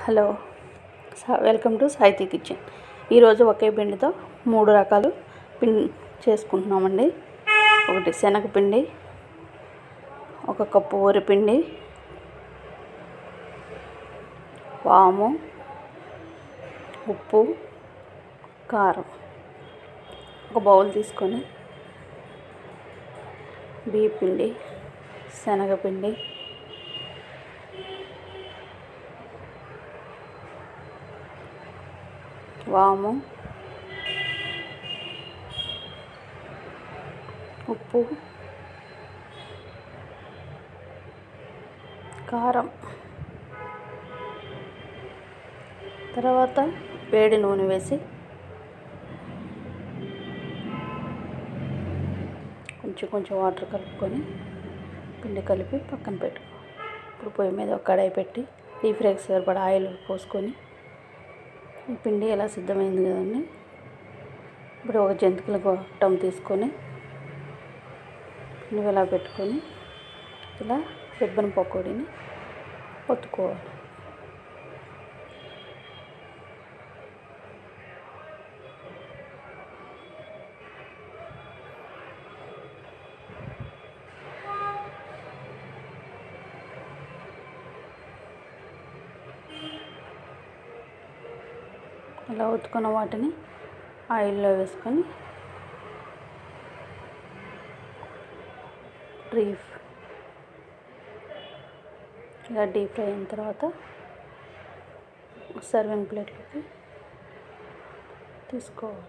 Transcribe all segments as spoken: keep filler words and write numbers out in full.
Hello, welcome to Saithi kitchen. ఈరోజు ఒకే పిండితో మూడు రకాలు పిండి చేసుకుంటున్నామండి. ఒకటి శనగపిండి, ఒక కప్పు వరిపిండి, వాము, ఉప్పు, కారం. ఒక బౌల్ తీసుకొని బియ్య పిండి, శనగపిండి, వాము, ఉప్పు, కారం, తర్వాత వేడి నూనె వేసి కొంచెం కొంచెం వాటర్ కలుపుకొని పిండి కలిపి పక్కన పెట్టుకో. ఇప్పుడు పొయ్యి మీద ఒక కడాయి పెట్టి డీప్ ఫ్రైకి సరిపడా ఆయిల్ పోసుకొని ఈ పిండి ఎలా సిద్ధమైంది కదండి. ఇప్పుడు ఒక జంతికల గొట్టం తీసుకొని పిండి ఇలా పెట్టుకొని ఇలా రిబ్బన్ పకోడీని ఒత్తుకోవాలి. ఇలా ఒత్తుకున్న వాటిని ఆయిల్లో వేసుకొని డీప్ ఇలా డీప్ ఫ్రై అయిన తర్వాత సర్వింగ్ ప్లేట్లోకి తీసుకోవాలి.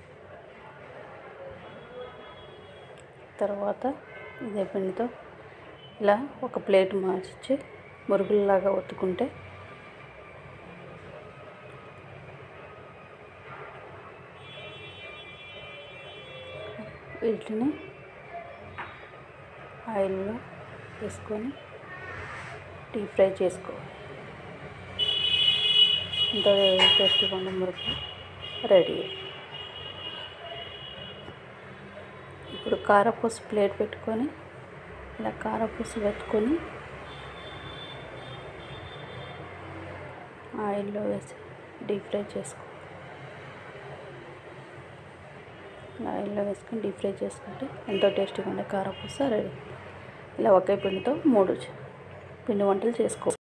తర్వాత ఇదే పిండితో ఇలా ఒక ప్లేట్ మార్చి మురుగుల్లాగా ఒత్తుకుంటే వీటిని ఆయిల్లో వేసుకొని డీప్ ఫ్రై చేసుకోవాలి. ఇంత టేస్టీగా ఉన్న మురుకు రెడీ. ఇప్పుడు కారపూస ప్లేట్ పెట్టుకొని ఇలా కారపూస పెట్టుకొని ఆయిల్లో వేసి డీప్ ఫ్రై చేసుకోవాలి. ఆయిల్లో వేసుకొని డీప్ ఫ్రై చేసుకుంటే ఎంతో టేస్టీగా ఉండే కారపూస రెడీ. ఇలా ఒకే పిండితో మూడు పిండి వంటలు చేసుకోవాలి.